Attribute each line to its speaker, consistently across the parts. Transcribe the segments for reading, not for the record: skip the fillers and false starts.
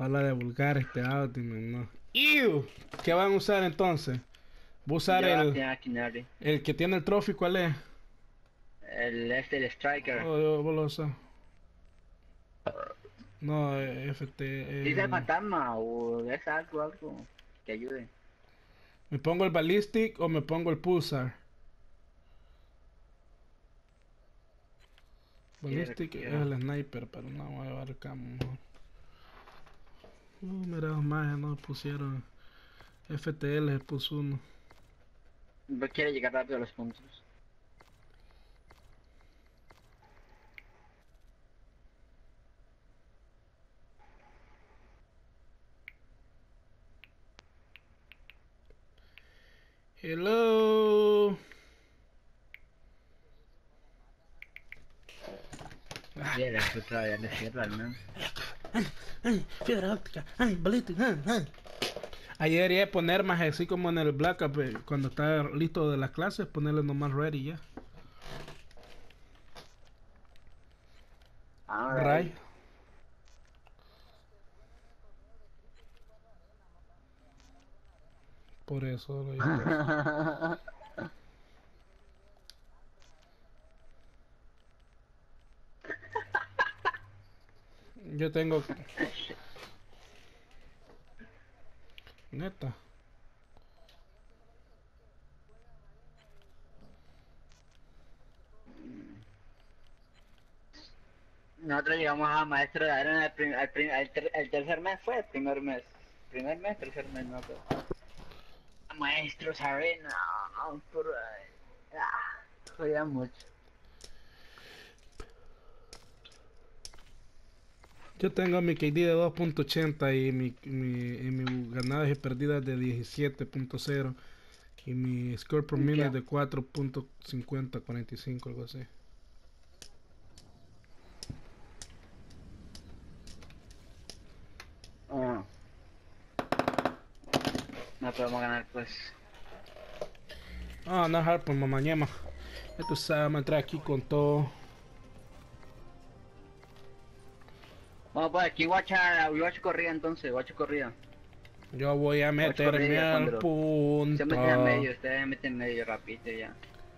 Speaker 1: Habla de vulgar este audio, no. ¡Ew! ¿Qué van a usar entonces? Voy a usar el que tiene el trophy, ¿cuál es?
Speaker 2: El Striker.
Speaker 1: Oh, vos lo usas. No, FT.
Speaker 2: Si es el fantasma o es algo que ayude.
Speaker 1: ¿Me pongo el ballistic o me pongo el pulsar? Ballistic es el sniper, pero no voy a llevar el camo. Mira, más no pusieron. FTL puso uno.
Speaker 2: No quiere llegar rápido a los puntos.
Speaker 1: Hello.
Speaker 2: Ya la puta, ya le cierra, ¿no?
Speaker 1: Fibra óptica. Ballistic. Ayer iba a poner más así como en el Black Ops, cuando está listo de las clases, ponerle nomás ready ya. Ray. Por eso lo hice. Yo tengo. Neta.
Speaker 2: Nosotros llegamos a maestro de Iron el tercer mes fue, el primer mes. Primer mes, tercer mes, no creo. Maestros Arena, por ahí. Jodía mucho.
Speaker 1: Yo tengo mi KD de 2.80 y mi ganadas y perdidas de 17.0 y mi score per minute de 4.50, 45, algo así.
Speaker 2: No podemos ganar, pues.
Speaker 1: Ah, no, Harper, mamá ñema. Esto sabe, vamos a entrar aquí con todo.
Speaker 2: Vamos, pues aquí guacha corrida entonces, guacha corrida.
Speaker 1: Yo voy a meterme al punto.
Speaker 2: Se meten a medio, ustedes meten en medio rapidito ya.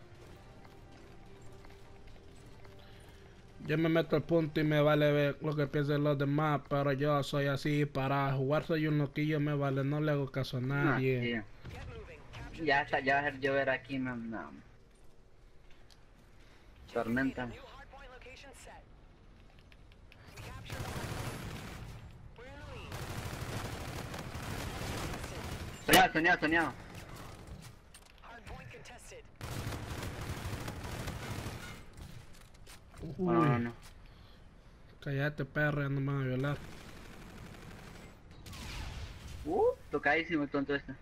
Speaker 1: Yo me meto al punto y me vale ver lo que piensen los demás, pero yo soy así, para jugar soy un loquillo, me vale, no le hago caso a nadie.
Speaker 2: Ya está, ya va a ser llover aquí, no. Tormenta. Soñado.
Speaker 1: Uy. No. Cállate, perro, ya no me van a violar.
Speaker 2: Tocadísimo el tonto este.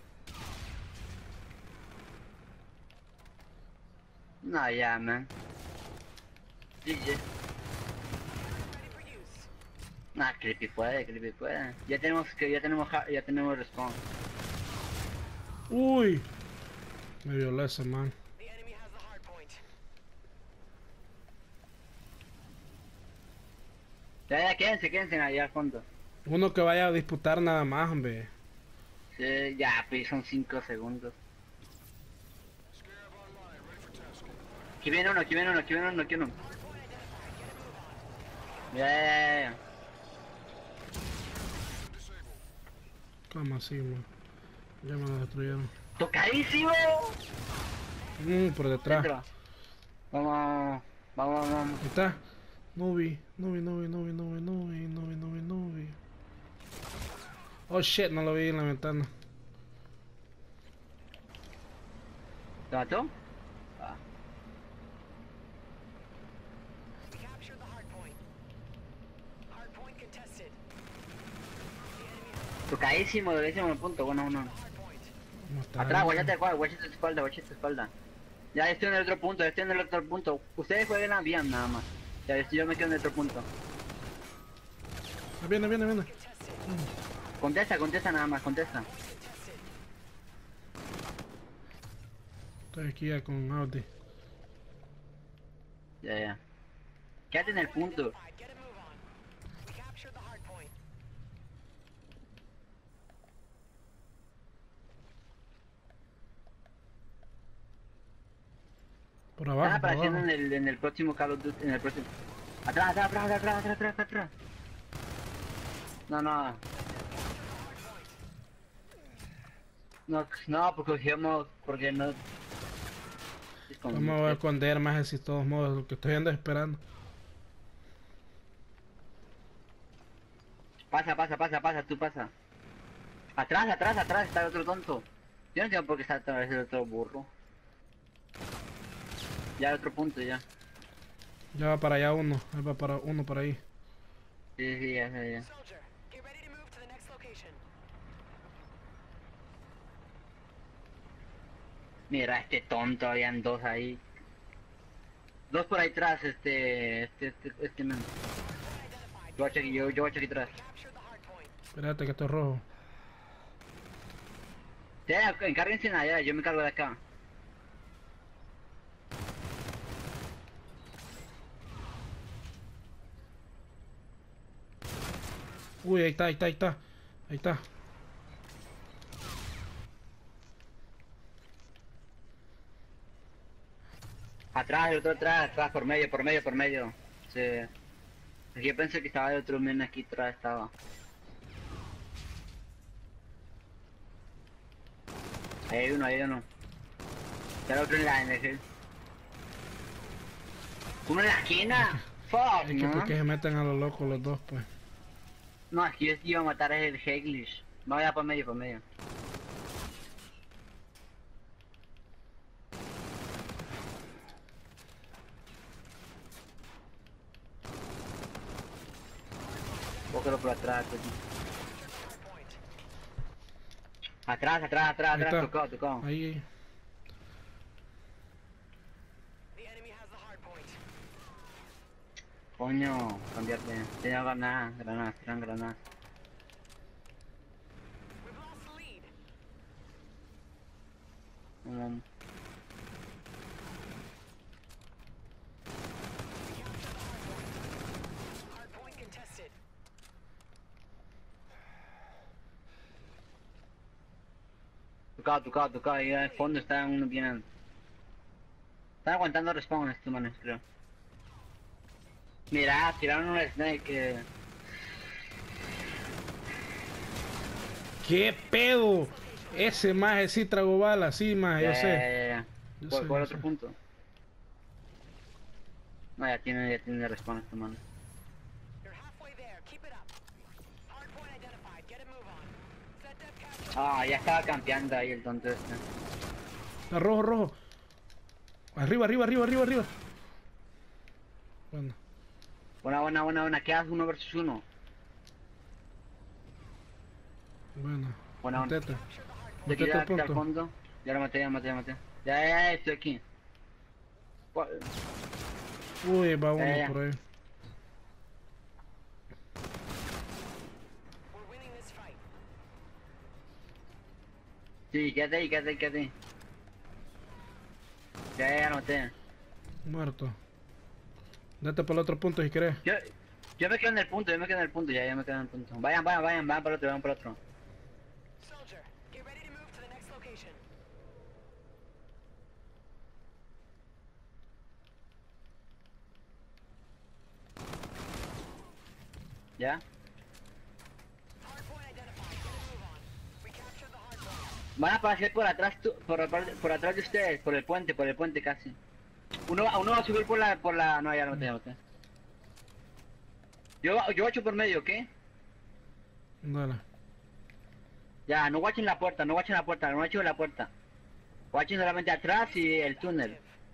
Speaker 2: No, ya, man. GG. Nah, creepy puede. Ya tenemos respawn.
Speaker 1: Uy. Me violó ese man.
Speaker 2: Ya, quédense allá al fondo.
Speaker 1: Uno que vaya a disputar nada más, hombre.
Speaker 2: Sí, ya, pues son 5 segundos. Aquí viene uno. Ya.
Speaker 1: ¿Cómo así, man? Ya me lo destruyeron.
Speaker 2: ¡Tocadísimo!
Speaker 1: Por detrás.
Speaker 2: Dentro. Vamos.
Speaker 1: Ahí está. Nubi. Oh shit, no lo vi en la ventana.
Speaker 2: ¿Te mató? Tocadísimo el punto, bueno, uno. Atrás, guachate tu espalda. Ya estoy en el otro punto, Ustedes jueguen bien nada más. Ya yo me quedo en el otro punto.
Speaker 1: Viene.
Speaker 2: Contesta nada más, contesta.
Speaker 1: Estoy aquí ya con Audi.
Speaker 2: Ya. Quédate en el punto.
Speaker 1: Por abajo,
Speaker 2: Están
Speaker 1: por
Speaker 2: apareciendo
Speaker 1: abajo.
Speaker 2: en el próximo Call of Duty, en el próximo. Atrás, atrás, atrás, atrás, atrás, atrás, atrás. No, no. No, no, porque cogemos, porque no.
Speaker 1: ¿Cómo voy a esconder más así de todos modos? Lo que estoy ando esperando.
Speaker 2: Pasa, pasa, pasa, pasa, tú pasa. Atrás, atrás, atrás, está el otro tonto. Yo no entiendo por qué está atrás el otro burro. Ya el otro punto, ya.
Speaker 1: Ya va para allá uno. Ahí va para uno por ahí.
Speaker 2: Sí, sí, ya, ya.
Speaker 3: Soldier, get ready to move to the next location.
Speaker 2: Mira, este tonto, habían dos ahí. Dos por ahí atrás, man. Yo voy aquí atrás.
Speaker 3: Capture the hard point.
Speaker 1: Espérate que estoy rojo.
Speaker 2: Ya, encárguense allá, yo me encargo de acá.
Speaker 1: Uy, ahí está, ahí está, ahí está. Ahí está.
Speaker 2: Atrás, el otro atrás, atrás, por medio, por medio, por medio. Sí. Es que yo pensé que estaba el otro men aquí atrás, estaba. Ahí hay uno, ahí hay uno. Está el otro en la NG. ¿Uno en la esquina? Fuck,
Speaker 1: Es que
Speaker 2: ¿no?
Speaker 1: porque se meten a lo loco los dos, pues.
Speaker 2: No, es que yo iba a matar a el Heglish. No, ya por medio, por medio. Bócalo por atrás, pues. Atrás, atrás, atrás,
Speaker 1: Ahí
Speaker 2: atrás,
Speaker 1: está.
Speaker 2: tocado, tocado.
Speaker 1: Ahí, ahí.
Speaker 3: The enemy has the hard point.
Speaker 2: Coño, cambiarte. Tenía granadas, granadas, tiran granadas.
Speaker 3: We've lost the lead.
Speaker 2: Um,
Speaker 3: Hard point contested.
Speaker 2: tocado, tocado, tocado. Ahí al fondo está uno bien. Están aguantando respawn estos manes, creo. Mira, tiraron un snake.
Speaker 1: ¿Qué pedo? Ese maje sí tragó balas, sí maje, yo
Speaker 2: Ya,
Speaker 1: sé.
Speaker 2: ya, ya.
Speaker 1: Yo
Speaker 2: Por,
Speaker 1: sé,
Speaker 2: por
Speaker 1: yo
Speaker 2: otro
Speaker 1: sé.
Speaker 2: punto. No, ya tiene respawn estos manes.
Speaker 3: You're halfway there. Keep it up. Hard point identified. Get a move on. Set death capture.
Speaker 2: Ah, ya estaba campeando ahí el tonto este.
Speaker 1: Está rojo, rojo. Arriba, arriba, arriba, arriba, arriba. Bueno,
Speaker 2: Buena, buena, buena, buena. ¿Qué haces? 1 versus 1.
Speaker 1: bueno.
Speaker 2: Buena, buena.
Speaker 1: Metete.
Speaker 2: De aquí
Speaker 1: Metete
Speaker 2: ya
Speaker 1: al
Speaker 2: aquí al
Speaker 1: punto.
Speaker 2: fondo. Ya lo maté, ya maté, ya maté. Ya, estoy aquí.
Speaker 1: Uy, va uno
Speaker 2: Ya.
Speaker 1: por ahí.
Speaker 3: We're winning this fight.
Speaker 2: Sí, quédate ahí, quédate ahí, quédate ahí. Ya lo maté.
Speaker 1: Muerto. Date para el otro punto si querés.
Speaker 2: Yo me quedo en el punto, yo me quedo en el punto, ya me quedo en el punto. Vayan, vayan, vayan, vayan para el otro, vayan para el otro.
Speaker 3: Soldier, get ready to move to the next location.
Speaker 2: ¿Ya?
Speaker 3: Hard point identified. Get a move on. We captured the hard point.
Speaker 2: Van a aparecer por atrás, por atrás de ustedes, por el puente casi. Uno va a subir por la, no, ya lo maté, ya lo maté. Yo guacho por medio, ¿qué?
Speaker 1: Dale.
Speaker 2: Ya, no guachen la puerta, no guachen la puerta, no guachen la puerta. Guachen solamente atrás y el túnel.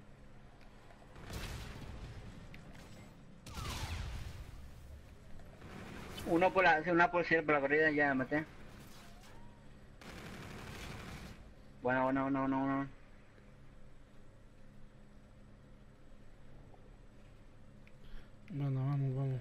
Speaker 2: Una por la corrida, ya la maté. Bueno, bueno, bueno, bueno, bueno.
Speaker 1: Bueno, vamos, vamos.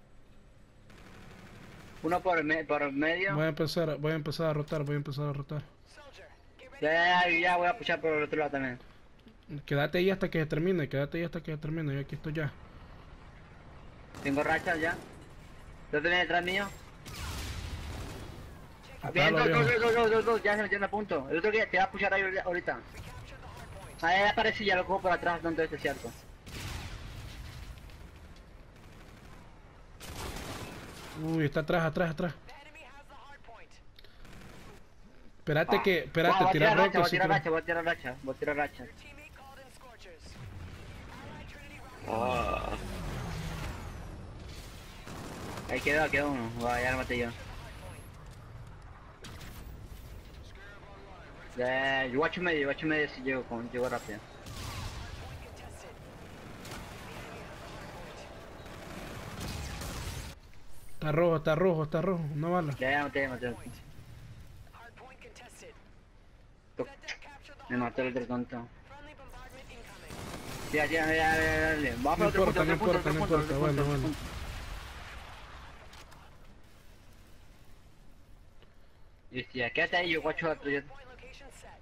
Speaker 2: Uno por medio.
Speaker 1: Voy a empezar a rotar, voy a empezar a rotar.
Speaker 3: Soldier, get ready.
Speaker 2: Ya voy a pushar por el otro lado también.
Speaker 1: Quédate ahí hasta que se termine, quédate ahí hasta que se termine. Yo aquí estoy ya.
Speaker 2: Tengo rachas ya. ¿Tú viene detrás mío? Bien,
Speaker 1: Matalo, viejo.
Speaker 2: dos, ya se metieron a punto. El otro que te va a pushar ahí ahorita.
Speaker 3: We captured the hard point.
Speaker 2: Ahí aparece, ya lo cojo por atrás, donde es cierto.
Speaker 1: Uy, está atrás, atrás, atrás.
Speaker 3: The enemy has the hard point.
Speaker 1: Espérate que, espérate,
Speaker 2: voy a
Speaker 1: tira
Speaker 2: tirar racha,
Speaker 1: roca.
Speaker 2: voy a tirar racha, voy a tirar racha, voy a tirar racha.
Speaker 3: Your teammate called in Scorchers. Allied Trinity rocket.
Speaker 2: Ahí quedó uno. Va, ya lo maté yo. Yo guacho medio si llego rápido.
Speaker 3: Contested.
Speaker 1: Está rojo, está rojo, está rojo. No bala.
Speaker 2: Ya maté.
Speaker 3: Hardpoint contested.
Speaker 2: To-
Speaker 3: ZDEF captured the
Speaker 2: Me mató el otro tonto.
Speaker 3: friendly bombardment incoming.
Speaker 2: Dale. Vamos
Speaker 1: No
Speaker 2: a otro punto,
Speaker 1: importa, no
Speaker 2: otro punto,
Speaker 1: importa, no
Speaker 2: otro punto,
Speaker 1: importa.
Speaker 2: otro
Speaker 1: Bueno,
Speaker 2: punto,
Speaker 1: bueno.
Speaker 2: otro punto. Listo, ya, quédate ahí, yo guacho otro.
Speaker 3: Point location set.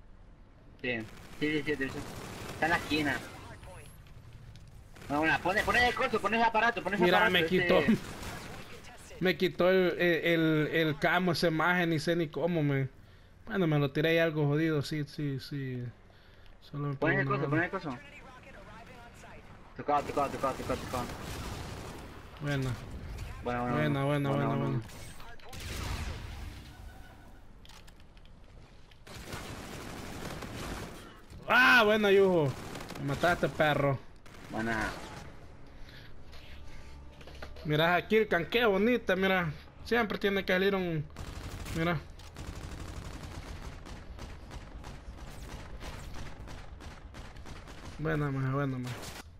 Speaker 2: Sí. Está en la esquina.
Speaker 3: Hardpoint.
Speaker 2: Bueno, pone el coso, pone el aparato,
Speaker 1: Mira, me
Speaker 2: ese-
Speaker 1: quitó.
Speaker 3: Contested.
Speaker 1: Me quitó el camo, esa imagen, ni sé ni cómo me... Bueno, me lo tiré ahí algo jodido, sí. Solo me
Speaker 2: Pon
Speaker 1: pegó
Speaker 2: el
Speaker 1: una
Speaker 2: coso,
Speaker 1: bala.
Speaker 2: pon el coso.
Speaker 3: Trinity rocket arriving on site.
Speaker 2: Tocado.
Speaker 1: Buena,
Speaker 2: Bueno.
Speaker 1: buena. Ah, buena, Yujo. Me mataste, perro.
Speaker 2: Buena.
Speaker 1: Mira aquí el canque bonita, mira. Siempre tiene que salir un... Mira. Buena, más.
Speaker 3: Good job.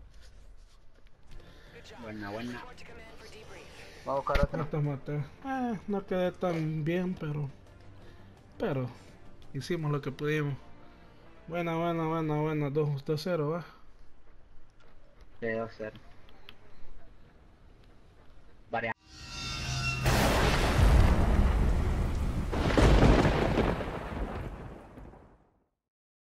Speaker 2: Buena.
Speaker 3: Report to command for debrief.
Speaker 2: Vamos a buscar otro.
Speaker 1: No te maté. No quedé tan bien, pero hicimos lo que pudimos. Buena. 2-0, va.
Speaker 2: Sí, 2-0. Variante.